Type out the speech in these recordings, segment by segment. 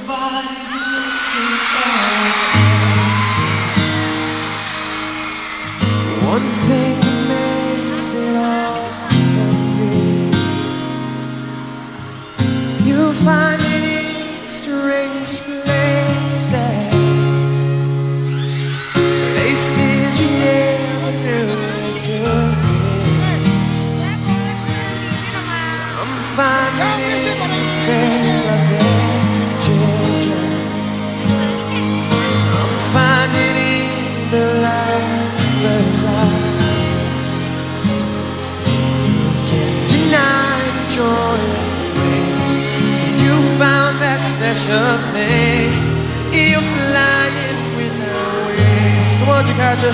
Everybody's looking for something. One thing that makes it all complete. You find it in strangest places, places you never knew it could be. Some find it in the face of their children. Some find it in the lover's eyes. You can't deny the joy of dreams. You found that special thing. You're flying without wings. Come on, Jakarta.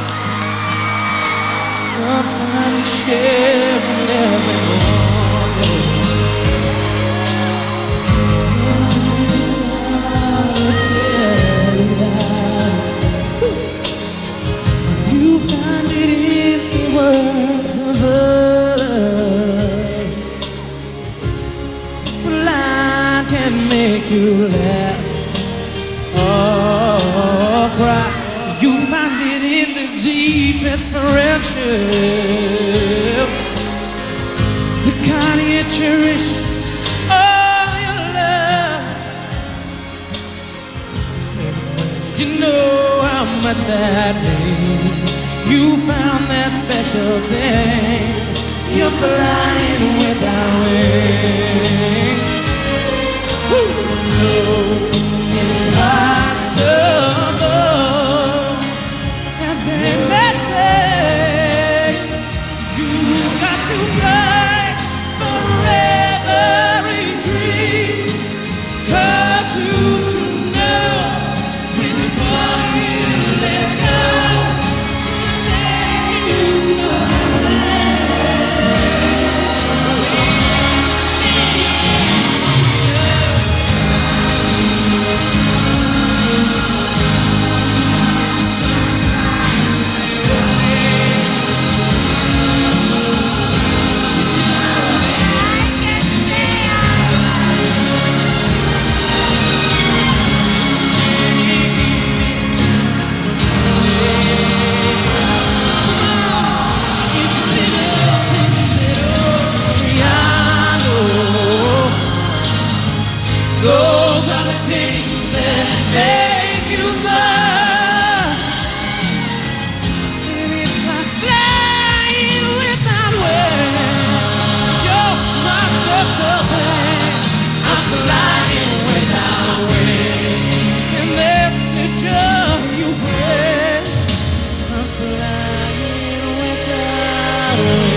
Some find a share in every morning. You find it in the works of art. Simple line can make you laugh or cry. You find it in the deepest friendship, the kind you cherish all your love. You know how much that means. You found that special thing. You're flying without wings. So impossible as they may say. You got to fly for every dream, 'cause who's to know which one you let go? Those are the things that make you mine. And it's like flying without wings. You're my special thing. I'm flying without wings, and that's the joy you bring. I'm flying without wings.